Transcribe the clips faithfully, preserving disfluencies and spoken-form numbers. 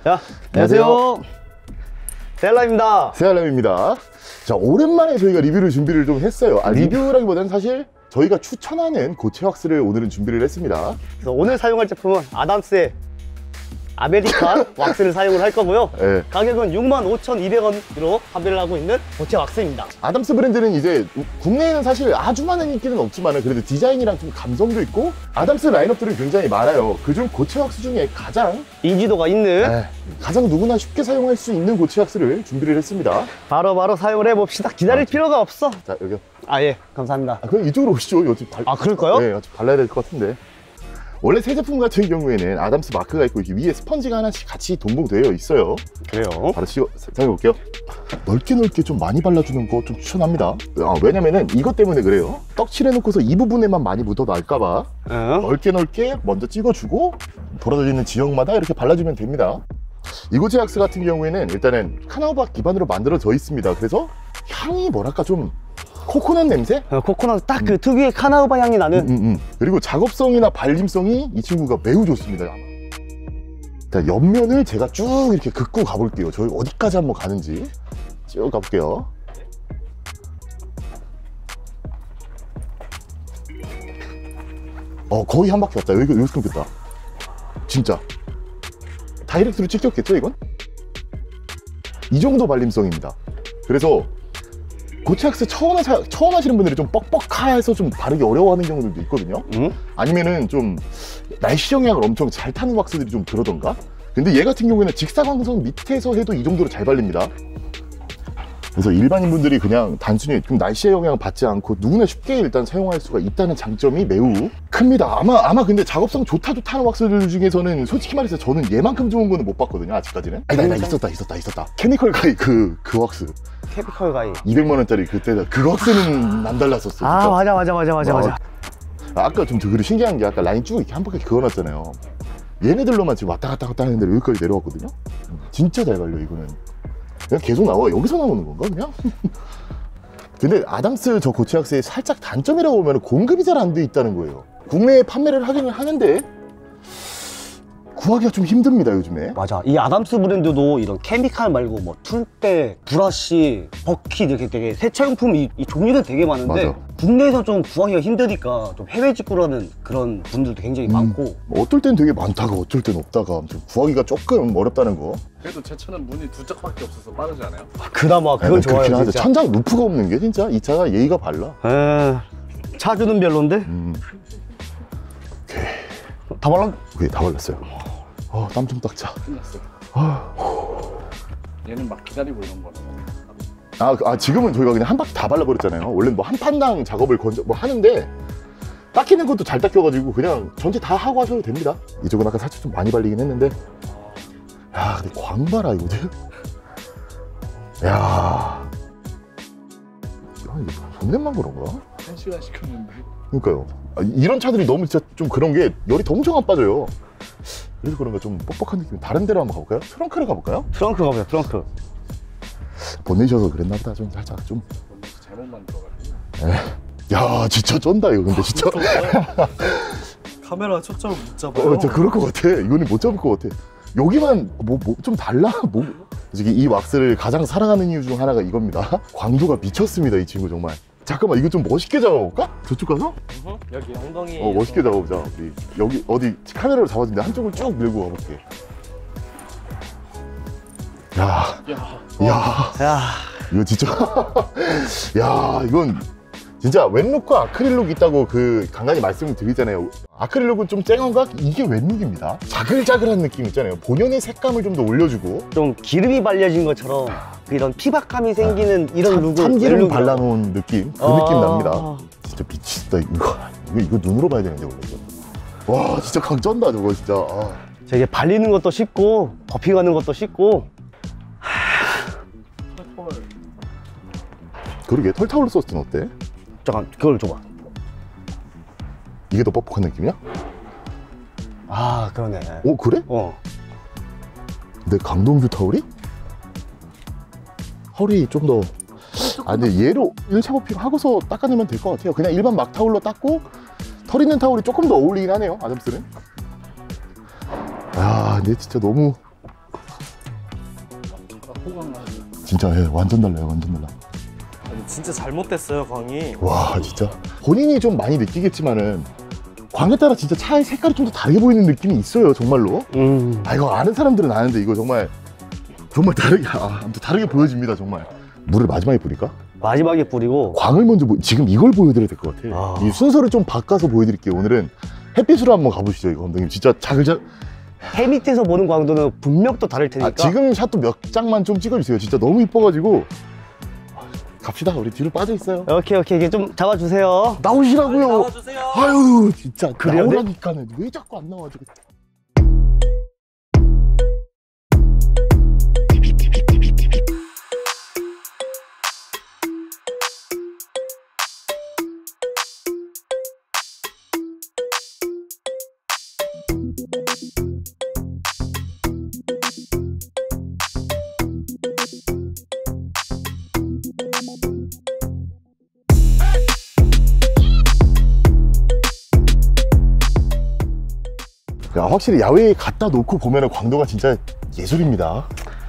자, 안녕하세요. 새알람입니다. 새알람입니다. 자, 오랜만에 저희가 리뷰를 준비를 좀 했어요. 아, 리뷰라기보다는 사실 저희가 추천하는 고체 왁스를 오늘은 준비를 했습니다. 그래서 오늘 사용할 제품은 아담스의 아메리칸 왁스를 사용을 할 거고요. 네. 가격은 육만 오천이백 원으로 판매를 하고 있는 고체 왁스입니다. 아담스 브랜드는 이제 국내에는 사실 아주 많은 인기는 없지만 그래도 디자인이랑 좀 감성도 있고 아담스 라인업들은 굉장히 많아요. 그중 고체 왁스 중에 가장 인지도가 있는 네, 가장 누구나 쉽게 사용할 수 있는 고체 왁스를 준비를 했습니다. 바로 바로 사용을 해봅시다. 기다릴 아, 필요가 없어. 자, 여기요. 아, 예, 감사합니다. 아, 그럼 이쪽으로 오시죠. 여기 발... 아, 그럴까요? 네, 발라야 될 것 같은데. 원래 새 제품 같은 경우에는 아담스 마크가 있고 위에 스펀지가 하나씩 같이 동봉되어 있어요. 그래요? 바로 씌워, 사용해볼게요. 넓게 넓게 좀 많이 발라주는 거 좀 추천합니다. 아, 왜냐면은 이것 때문에 그래요. 떡칠해놓고서 이 부분에만 많이 묻어날까봐 응? 넓게 넓게 먼저 찍어주고 돌아다니는 지역마다 이렇게 발라주면 됩니다. 이 고체 왁스 같은 경우에는 일단은 카나우바 기반으로 만들어져 있습니다. 그래서 향이 뭐랄까 좀 코코넛 냄새? 어, 코코넛 딱 그 음. 특유의 카나우바 향이 나는. 음, 음, 음. 그리고 작업성이나 발림성이 이 친구가 매우 좋습니다. 자, 옆면을 제가 쭉 이렇게 긋고 가볼게요. 저희 어디까지 한번 가는지 쭉 가볼게요. 어, 거의 한 바퀴 왔다. 여기 여기서 끊겼다. 진짜 다이렉트로 찍혔겠죠, 이건? 이 정도 발림성입니다. 그래서 고체 왁스 처음, 하, 처음 하시는 분들이 좀 뻑뻑해서 좀 바르기 어려워하는 경우들도 있거든요. 응? 아니면은 좀 날씨 영향을 엄청 잘 타는 왁스들이 좀 그러던가. 근데 얘 같은 경우에는 직사광선 밑에서 해도 이 정도로 잘 발립니다. 그래서 일반인 분들이 그냥 단순히 좀 날씨의 영향을 받지 않고 누구나 쉽게 일단 사용할 수가 있다는 장점이 매우 큽니다. 아마 아마 근데 작업성 좋다 좋다 하는 왁스들 중에서는 솔직히 말해서 저는 얘만큼 좋은 거는 못 봤거든요, 아직까지는. 아니, 나, 나 있었다 있었다 있었다 케미컬 가이 그, 그 왁스 케미컬 가이 이백만 원짜리 그때 그 왁스는 남달랐었어. 아, 맞아 맞아 맞아 맞아 맞아. 아, 아까 좀 그리고 신기한 게 아까 라인 쭉 이렇게 한 바퀴 그어놨잖아요. 얘네들로만 지금 왔다 갔다 갔다 하는데 여기까지 내려왔거든요. 진짜 잘 발려. 이거는 그냥 계속 나와. 여기서 나오는 건가 그냥? 근데 아담스 저 고체 왁스의 살짝 단점이라고 보면 공급이 잘 안 돼 있다는 거예요. 국내에 판매를 하기는 하는데 구하기가 좀 힘듭니다, 요즘에. 맞아. 이 아담스 브랜드도 이런 케미칼 말고 뭐 툴대, 브러쉬, 버킷 이렇게 되게 세차용품 이, 이 종류가 되게 많은데 맞아. 국내에서 좀 구하기가 힘드니까 좀 해외 직구라는 그런 분들도 굉장히 음, 많고 어떨 땐 되게 많다가 어쩔 땐 없다가 구하기가 조금 어렵다는 거. 그래도 제 차는 문이 두 짝밖에 없어서 빠르지 않아요? 아, 그나마 그건 네, 좋아요, 진짜. 천장 루프가 없는 게 진짜 이 차가 예의가 발라. 에... 차주는 별론데? 음. 오케이. 다 발랐? 오케이, 다 발랐어요. 어, 땀 좀 닦자. 끝났어. 아. 얘는 막 기다리고 이런 거는. 아, 아, 지금은 저희가 그냥 한 바퀴 다 발라버렸잖아요. 원래는 뭐 한 판당 작업을 건져, 뭐 하는데, 닦이는 것도 잘 닦여가지고 그냥 전체 다 하고 하셔도 됩니다. 이쪽은 아까 살짝 좀 많이 발리긴 했는데. 야, 근데 광 봐라, 이거들. 야. 야, 이게 존댓말 그런가? 한 시간 시켰는데. 그러니까요. 아, 이런 차들이 너무 진짜 좀 그런 게 열이 엄청 안 빠져요. 그래서 그런가 좀 뻑뻑한 느낌. 다른 데로 한번 가볼까요? 트렁크를 가볼까요? 트렁크 가보자, 트렁크. 보내셔서 그랬나 보다. 좀 살짝 좀 잘못 만들어가지고. 야, 진짜 쩐다 이거. 근데 진짜 카메라 초점을 못 잡아요. 어, 진짜 그럴 것 같아. 이거는 못 잡을 것 같아. 여기만 뭐 뭐 좀 달라? 뭐 솔직히 이 왁스를 가장 사랑하는 이유 중 하나가 이겁니다. 광도가 미쳤습니다, 이 친구 정말. 잠깐만, 이거 좀 멋있게 잡아볼까? 저쪽 가서? 으흠, 여기 엉덩이. 어, 멋있게 잡아보자. 우리 여기 어디 카메라로 잡아준대. 한쪽을 쭉 밀고 가볼게. 야, 야, 야, 야. 이거 진짜. 야, 이건 진짜 웬룩과 아크릴룩 있다고 그 간간히 말씀을 드리잖아요. 아크릴룩은 좀 쨍한가? 이게 웬룩입니다. 자글자글한 느낌 있잖아요. 본연의 색감을 좀 더 올려주고 좀 기름이 발려진 것처럼 이런 피박감이 생기는 아, 이런 룩을 참기름 발라놓은 느낌 그 아 느낌 납니다. 진짜 미치겠다 이거. 이거 이거 눈으로 봐야 되는데 원래 이거. 와, 진짜 강 쩐다 저거 진짜. 아. 이게 발리는 것도 쉽고 버핑하는 것도 쉽고. 그러게 털타올로 썼을 땐 어때? 잠깐 그걸 줘봐. 이게 더 뻑뻑한 느낌이야? 아, 그러네. 어, 그래? 어. 근데 강동규 타올이? 허리 좀 더. 아, 근데 얘로 일 차 버핑 하고서 닦아내면 될 것 같아요. 그냥 일반 막 타올로 닦고 털 있는 타올이 조금 더 어울리긴 하네요, 아담스는. 아, 근데 진짜 너무 진짜 예, 완전 달라요, 완전 달라. 아니, 진짜 잘못됐어요, 광이. 와, 진짜 본인이 좀 많이 느끼겠지만은 광에 따라 진짜 차의 색깔이 좀 더 다르게 보이는 느낌이 있어요, 정말로. 음. 아, 이거 아는 사람들은 아는데 이거 정말 정말 다르게, 아, 아무튼 다르게 보여집니다, 정말. 물을 마지막에 뿌릴까? 마지막에 뿌리고 광을 먼저 보, 지금 이걸 보여드려야 될 것 같아요. 아. 이 순서를 좀 바꿔서 보여드릴게요. 오늘은 햇빛으로 한번 가보시죠, 이거 감독님. 진짜 자글자글. 해 밑에서 보는 광도는 분명 또 다를 테니까. 아, 지금 샷도 몇 장만 좀 찍어주세요. 진짜 너무 이뻐가지고. 갑시다, 우리 뒤로 빠져 있어요. 오케이 오케이 이게 좀 잡아주세요. 나오시라고요. 나와주세요. 아유, 진짜 그래요? 나오라니까는 왜 자꾸 안 나와가지고. 야, 확실히 야외에 갖다 놓고 보면 광도가 진짜 예술입니다.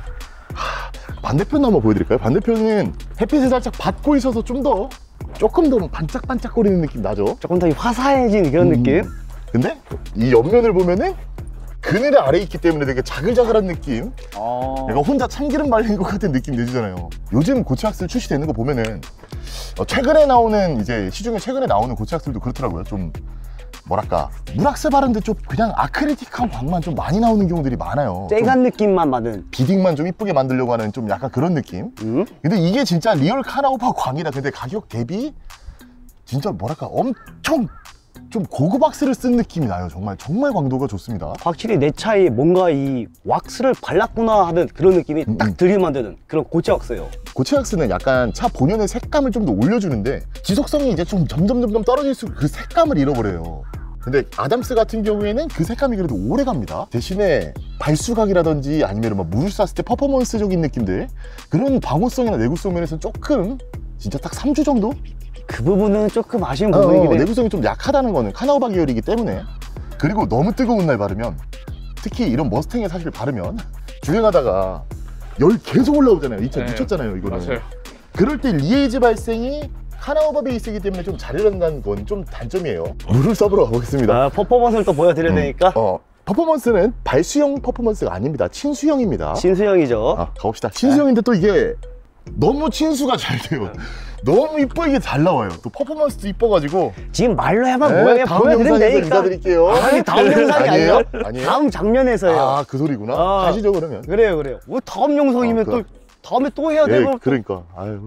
하, 반대편도 한번 보여드릴까요? 반대편은 햇빛을 살짝 받고 있어서 좀 더 조금 더 반짝반짝거리는 느낌 나죠? 조금 더 화사해진 그런 음. 느낌. 근데 이 옆면을 보면은 그늘의 아래에 있기 때문에 되게 자글자글한 느낌, 어. 내가 혼자 참기름 말린 것 같은 느낌 내주잖아요. 요즘 고체악셀 출시되는 거 보면은 어, 최근에 나오는 이제 시중에 최근에 나오는 고체악셀도 그렇더라고요. 좀 뭐랄까 물악세 바른데 좀 그냥 아크릴틱한 광만 좀 많이 나오는 경우들이 많아요. 쨍한 느낌만 받은. 비딩만 좀 이쁘게 만들려고 하는 좀 약간 그런 느낌. 음? 근데 이게 진짜 리얼 카나우바 광이라. 근데 가격 대비 진짜 뭐랄까 엄청 좀 고급 왁스를 쓴 느낌이 나요. 정말 정말 광도가 좋습니다. 확실히 내 차에 뭔가 이 왁스를 발랐구나 하는 그런 느낌이 음, 딱 음. 들이만드는 그런 고체 왁스예요. 고체 왁스는 약간 차 본연의 색감을 좀 더 올려주는데 지속성이 이제 좀 점점 점점 떨어질수록 그 색감을 잃어버려요. 근데 아담스 같은 경우에는 그 색감이 그래도 오래 갑니다. 대신에 발수각이라든지 아니면 막 물을 쐈을 때 퍼포먼스적인 느낌들, 그런 방호성이나 내구성 면에서는 조금 진짜 딱 삼 주 정도? 그 부분은 조금 아쉬운 어, 부분이긴 해. 내구성이 좀 약하다는 거는 카나우바 계열이기 때문에. 그리고 너무 뜨거운 날 바르면, 특히 이런 머스탱에 사실 바르면 주행하다가 열 계속 올라오잖아요. 이 차 네, 미쳤잖아요, 이거는. 맞아요. 그럴 때 리에이지 발생이 카나우바 베이스이기 때문에 좀 잘 일어난다는 건 좀 단점이에요. 물을 써보러 가보겠습니다. 아, 퍼포먼스를 또 보여드려야 음. 되니까. 어, 퍼포먼스는 발수형 퍼포먼스가 아닙니다. 친수형입니다. 신수형이죠. 아, 가봅시다. 친수형인데 또 이게 너무 친수가 잘 돼요. 너무 이쁘게 잘 나와요. 또 퍼포먼스도 이뻐가지고. 지금 말로 해만 네, 뭐야 그냥 다음 보여드리면 영상에서 되니까. 인사드릴게요. 아니 다음 영상이 아니에요? 아니라 아니에요? 다음 장면에서요. 아, 그 소리구나. 아. 가시죠, 그러면. 그래요 그래요. 뭐 다음 영상이면 아, 또 그- 다음에 또 해야 예, 되고. 그러니까. 아유.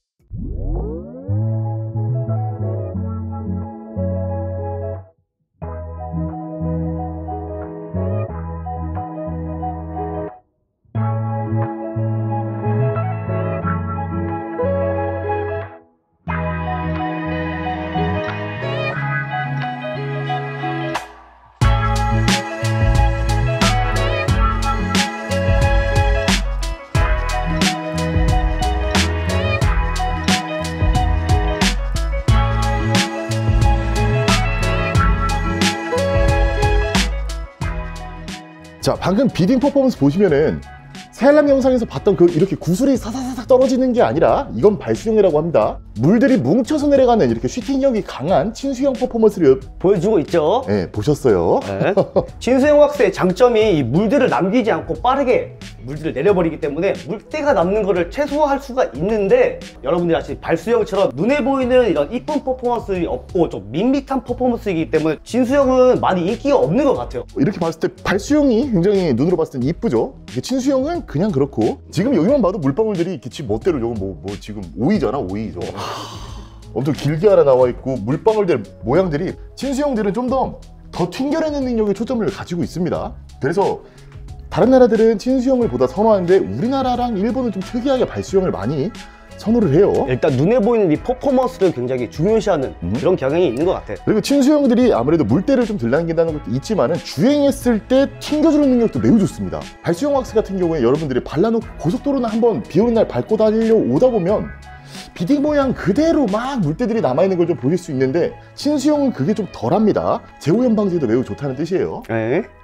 자, 방금 비딩 퍼포먼스 보시면은 새알람 영상에서 봤던 그 이렇게 구슬이 사사사삭 떨어지는 게 아니라 이건 발수형이라고 합니다. 물들이 뭉쳐서 내려가는 이렇게 슈팅력이 강한 친수형 퍼포먼스를 보여주고 있죠. 예, 보셨어요. 네. 진수형 왁스의 장점이 이 물들을 남기지 않고 빠르게 물들을 내려버리기 때문에 물때가 남는 거를 최소화할 수가 있는데, 여러분들이 아시 발수형처럼 눈에 보이는 이런 이쁜 퍼포먼스가 없고 좀 밋밋한 퍼포먼스이기 때문에 진수형은 많이 인기가 없는 것 같아요. 이렇게 봤을 때 발수형이 굉장히 눈으로 봤을 땐 이쁘죠. 이게 친수형은 그냥 그렇고, 지금 여기만 봐도 물방울들이 이렇게 지 멋대로, 이건 뭐, 뭐 지금 오이잖아, 오이죠. 엄청 길게 하나 나와 있고, 물방울들 모양들이 친수형들은 좀 더 더 튕겨내는 능력의 초점을 가지고 있습니다. 그래서 다른 나라들은 친수형을 보다 선호하는데 우리나라랑 일본은 좀 특이하게 발수형을 많이 선호를 해요. 일단 눈에 보이는 이 퍼포먼스를 굉장히 중요시하는 음. 그런 경향이 있는 것 같아. 그리고 친수형들이 아무래도 물때를 좀 덜 남긴다는 것도 있지만은 주행했을 때 튕겨주는 능력도 매우 좋습니다. 발수형 왁스 같은 경우에 여러분들이 발라놓고 고속도로나 한번 비 오는 날 밟고 다니려 오다 보면 비딩 모양 그대로 막 물때들이 남아있는 걸 좀 보실 수 있는데, 친수형은 그게 좀 덜합니다. 제오염 방지에도 매우 좋다는 뜻이에요. 네.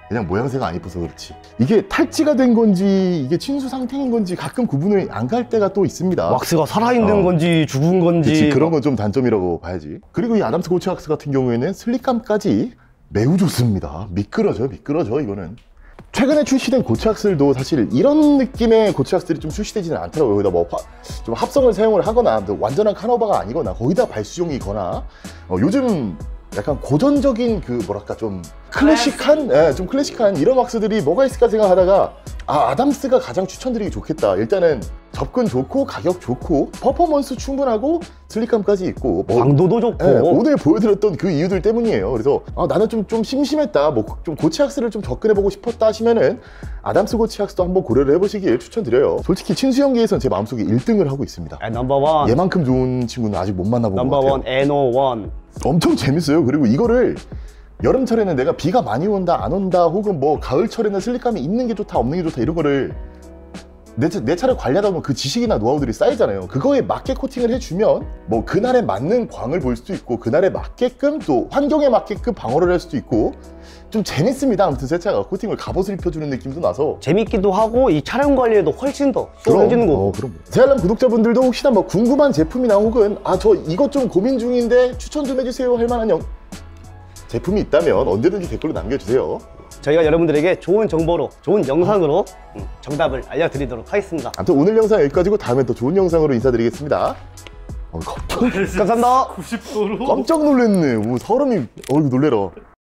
그냥 모양새가 안 이뻐서 그렇지. 이게 탈지가 된 건지 이게 친수 상태인 건지 가끔 구분을 안 갈 때가 또 있습니다. 왁스가 살아있는 어. 건지 죽은 건지 그치, 그런 건 좀 단점이라고 봐야지. 그리고 이 아담스 고체왁스 같은 경우에는 슬릭감까지 매우 좋습니다. 미끄러져 미끄러져 이거는. 최근에 출시된 고체왁스들도 사실 이런 느낌의 고체왁스들이 좀 출시되지는 않더라고요. 거기다 뭐 좀 합성을 사용을 하거나 완전한 카노바가 아니거나 거기다 발수용이거나 어, 요즘 약간 고전적인 그 뭐랄까 좀 클래식한 예, 좀 클래식한 이런 왁스들이 뭐가 있을까 생각하다가 아 아담스가 가장 추천드리기 좋겠다. 일단은 접근 좋고 가격 좋고 퍼포먼스 충분하고 슬릭감까지 있고 뭐 강도도 좋고 예, 오늘 보여드렸던 그 이유들 때문이에요. 그래서 아, 나는 좀, 좀 심심했다, 뭐 좀 고체왁스를 좀 접근해보고 싶었다 하시면은 아담스 고체왁스도 한번 고려를 해보시길 추천드려요. 솔직히 친수연기에선 제 마음속에 일 등을 하고 있습니다. 아, 넘버원 얘만큼 좋은 친구는 아직 못 만나본 것 같아요. 넘버원 에노원 엄청 재밌어요. 그리고 이거를 여름철에는 내가 비가 많이 온다 안 온다 혹은 뭐 가을철에는 슬릭감이 있는 게 좋다 없는 게 좋다 이런 거를 내, 차, 내 차를 관리하다 보면 그 지식이나 노하우들이 쌓이잖아요. 그거에 맞게 코팅을 해주면 뭐 그날에 맞는 광을 볼 수도 있고 그날에 맞게끔 또 환경에 맞게끔 방어를 할 수도 있고 좀 재밌습니다. 아무튼 새 차가 코팅을 갑옷을 입혀주는 느낌도 나서 재밌기도 하고 이 촬영 관리에도 훨씬 더 수월해지는 거고 어, 그럼 제알람 구독자분들도 혹시나 뭐 궁금한 제품이나 혹은 아 저 이것 좀 고민 중인데 추천 좀 해주세요 할 만한 영... 제품이 있다면 언제든지 댓글로 남겨주세요. 저희가 여러분들에게 좋은 정보로 좋은 영상으로 음, 정답을 알려드리도록 하겠습니다. 아무튼 오늘 영상 여기까지고 다음에 또 좋은 영상으로 인사드리겠습니다. 어, 갑자기 감사합니다. 구십 도로 깜짝 놀랐네. 오, 사람이 어이구 놀래라.